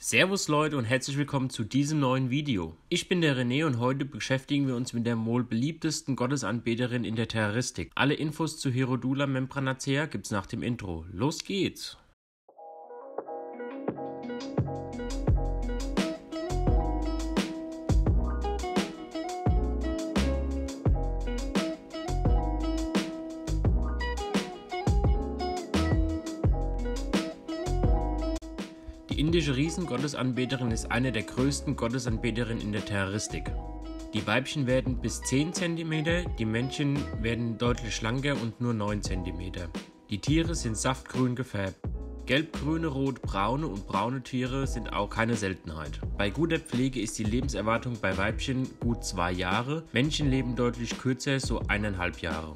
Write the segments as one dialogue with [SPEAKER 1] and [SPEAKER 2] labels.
[SPEAKER 1] Servus Leute und herzlich willkommen zu diesem neuen Video. Ich bin der René und heute beschäftigen wir uns mit der wohl beliebtesten Gottesanbeterin in der Terroristik. Alle Infos zu Herodula Membranacea gibt's nach dem Intro. Los geht's! Die indische Riesengottesanbeterin ist eine der größten Gottesanbeterinnen in der Terroristik. Die Weibchen werden bis 10 cm, die Männchen werden deutlich schlanker und nur 9 cm. Die Tiere sind saftgrün gefärbt. Gelbgrüne, rotbraune und braune Tiere sind auch keine Seltenheit. Bei guter Pflege ist die Lebenserwartung bei Weibchen gut 2 Jahre, Männchen leben deutlich kürzer, so 1,5 Jahre.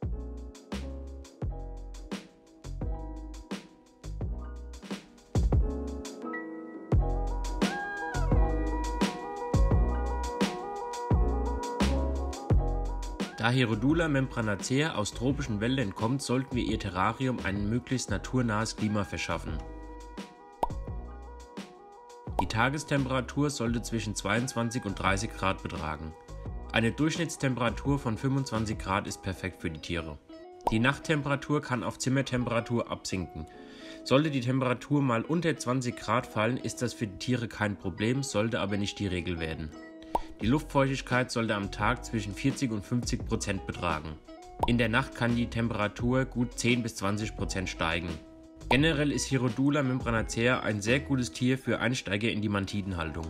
[SPEAKER 1] Da Herodula membranacea aus tropischen Wäldern kommt, sollten wir ihr Terrarium ein möglichst naturnahes Klima verschaffen. Die Tagestemperatur sollte zwischen 22 und 30 Grad betragen. Eine Durchschnittstemperatur von 25 Grad ist perfekt für die Tiere. Die Nachttemperatur kann auf Zimmertemperatur absinken. Sollte die Temperatur mal unter 20 Grad fallen, ist das für die Tiere kein Problem, sollte aber nicht die Regel werden. Die Luftfeuchtigkeit sollte am Tag zwischen 40 und 50% betragen. In der Nacht kann die Temperatur gut 10 bis 20% steigen. Generell ist Herodula membranacea ein sehr gutes Tier für Einsteiger in die Mantidenhaltung.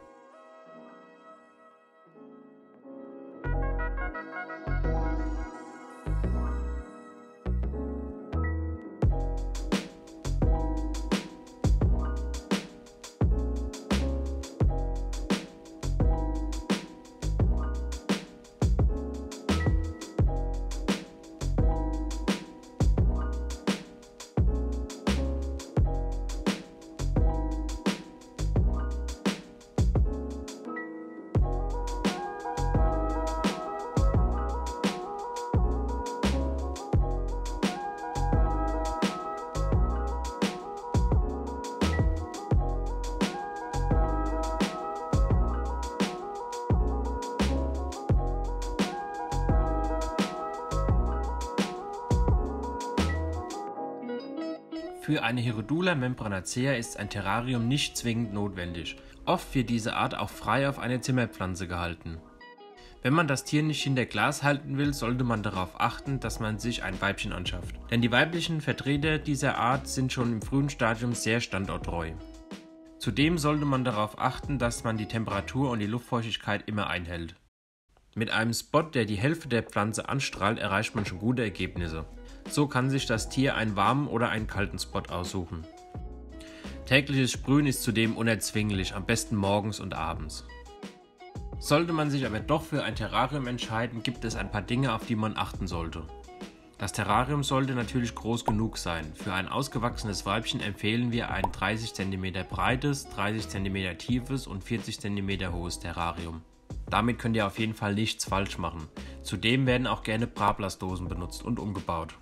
[SPEAKER 1] Für eine Herodula membranacea ist ein Terrarium nicht zwingend notwendig. Oft wird diese Art auch frei auf eine Zimmerpflanze gehalten. Wenn man das Tier nicht hinter Glas halten will, sollte man darauf achten, dass man sich ein Weibchen anschafft. Denn die weiblichen Vertreter dieser Art sind schon im frühen Stadium sehr standorttreu. Zudem sollte man darauf achten, dass man die Temperatur und die Luftfeuchtigkeit immer einhält. Mit einem Spot, der die Hälfte der Pflanze anstrahlt, erreicht man schon gute Ergebnisse. So kann sich das Tier einen warmen oder einen kalten Spot aussuchen. Tägliches Sprühen ist zudem unerzwinglich, am besten morgens und abends. Sollte man sich aber doch für ein Terrarium entscheiden, gibt es ein paar Dinge, auf die man achten sollte. Das Terrarium sollte natürlich groß genug sein. Für ein ausgewachsenes Weibchen empfehlen wir ein 30 cm breites, 30 cm tiefes und 40 cm hohes Terrarium. Damit könnt ihr auf jeden Fall nichts falsch machen. Zudem werden auch gerne Brablasdosen benutzt und umgebaut.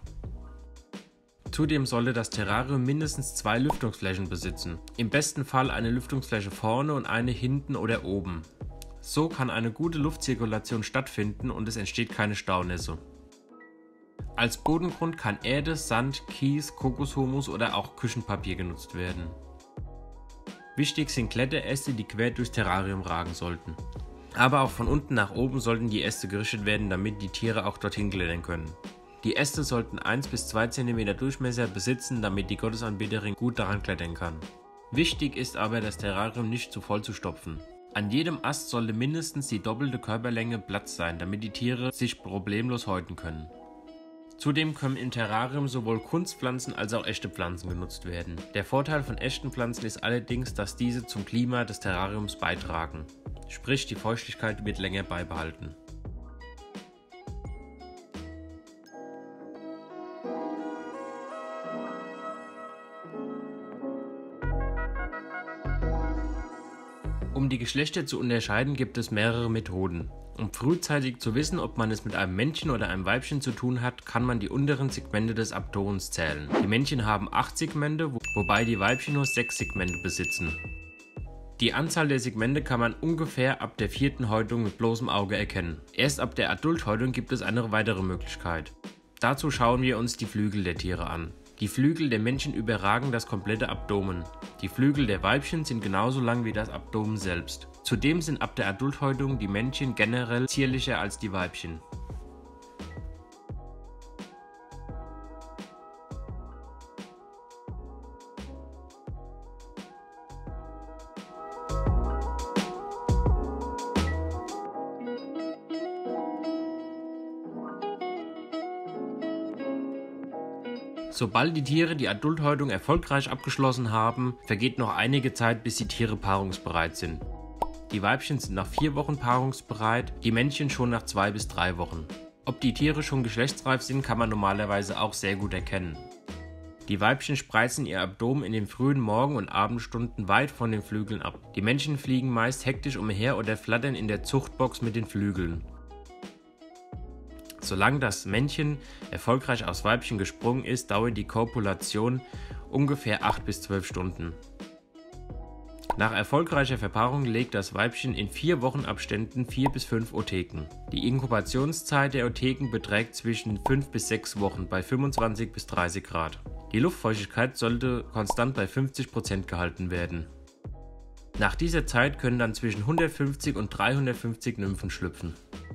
[SPEAKER 1] Zudem sollte das Terrarium mindestens 2 Lüftungsflächen besitzen. Im besten Fall eine Lüftungsfläche vorne und eine hinten oder oben. So kann eine gute Luftzirkulation stattfinden und es entsteht keine Staunässe. Als Bodengrund kann Erde, Sand, Kies, Kokoshumus oder auch Küchenpapier genutzt werden. Wichtig sind Kletteräste, die quer durchs Terrarium ragen sollten. Aber auch von unten nach oben sollten die Äste gerichtet werden, damit die Tiere auch dorthin klettern können. Die Äste sollten 1 bis 2 cm Durchmesser besitzen, damit die Gottesanbeterin gut daran klettern kann. Wichtig ist aber, das Terrarium nicht zu voll zu stopfen. An jedem Ast sollte mindestens die doppelte Körperlänge Platz sein, damit die Tiere sich problemlos häuten können. Zudem können im Terrarium sowohl Kunstpflanzen als auch echte Pflanzen genutzt werden. Der Vorteil von echten Pflanzen ist allerdings, dass diese zum Klima des Terrariums beitragen. Sprich, die Feuchtigkeit wird länger beibehalten. Um die Geschlechter zu unterscheiden, gibt es mehrere Methoden. Um frühzeitig zu wissen, ob man es mit einem Männchen oder einem Weibchen zu tun hat, kann man die unteren Segmente des Abdomens zählen. Die Männchen haben 8 Segmente, wobei die Weibchen nur 6 Segmente besitzen. Die Anzahl der Segmente kann man ungefähr ab der 4. Häutung mit bloßem Auge erkennen. Erst ab der Adulthäutung gibt es eine weitere Möglichkeit. Dazu schauen wir uns die Flügel der Tiere an. Die Flügel der Männchen überragen das komplette Abdomen. Die Flügel der Weibchen sind genauso lang wie das Abdomen selbst. Zudem sind ab der Adulthäutung die Männchen generell zierlicher als die Weibchen. Sobald die Tiere die Adulthäutung erfolgreich abgeschlossen haben, vergeht noch einige Zeit, bis die Tiere paarungsbereit sind. Die Weibchen sind nach 4 Wochen paarungsbereit, die Männchen schon nach 2 bis 3 Wochen. Ob die Tiere schon geschlechtsreif sind, kann man normalerweise auch sehr gut erkennen. Die Weibchen spreizen ihr Abdomen in den frühen Morgen- und Abendstunden weit von den Flügeln ab. Die Männchen fliegen meist hektisch umher oder flattern in der Zuchtbox mit den Flügeln. Solange das Männchen erfolgreich aufs Weibchen gesprungen ist, dauert die Kopulation ungefähr 8 bis 12 Stunden. Nach erfolgreicher Verpaarung legt das Weibchen in 4 Wochenabständen 4 bis 5 Ootheken. Die Inkubationszeit der Ootheken beträgt zwischen 5 bis 6 Wochen bei 25 bis 30 Grad. Die Luftfeuchtigkeit sollte konstant bei 50% gehalten werden. Nach dieser Zeit können dann zwischen 150 und 350 Nymphen schlüpfen.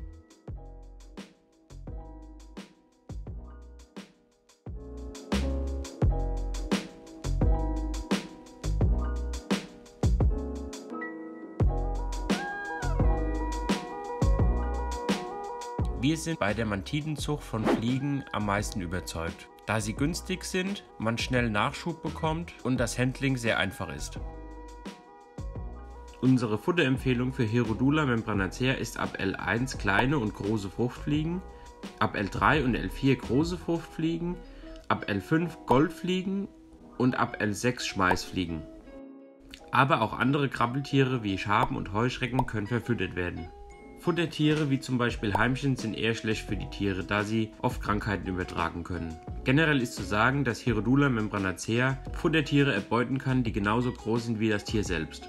[SPEAKER 1] Wir sind bei der Mantitenzucht von Fliegen am meisten überzeugt, da sie günstig sind, man schnell Nachschub bekommt und das Handling sehr einfach ist. Unsere Futterempfehlung für Hierodula membranacea ist ab L1 kleine und große Fruchtfliegen, ab L3 und L4 große Fruchtfliegen, ab L5 Goldfliegen und ab L6 Schmeißfliegen. Aber auch andere Krabbeltiere wie Schaben und Heuschrecken können verfüttert werden. Futtertiere wie zum Beispiel Heimchen sind eher schlecht für die Tiere, da sie oft Krankheiten übertragen können. Generell ist zu sagen, dass Hierodula membranacea Futtertiere erbeuten kann, die genauso groß sind wie das Tier selbst.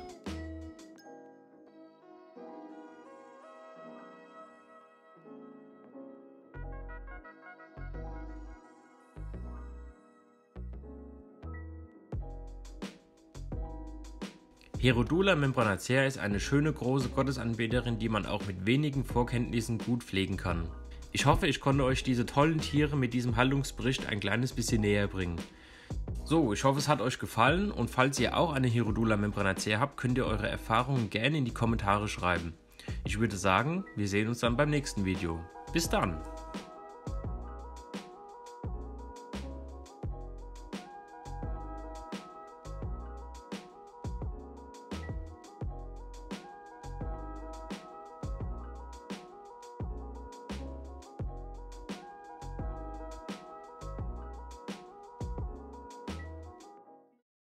[SPEAKER 1] Hierodula membranacea ist eine schöne große Gottesanbeterin, die man auch mit wenigen Vorkenntnissen gut pflegen kann. Ich hoffe, ich konnte euch diese tollen Tiere mit diesem Haltungsbericht ein kleines bisschen näher bringen. So, ich hoffe, es hat euch gefallen und falls ihr auch eine Hierodula membranacea habt, könnt ihr eure Erfahrungen gerne in die Kommentare schreiben. Ich würde sagen, wir sehen uns dann beim nächsten Video. Bis dann!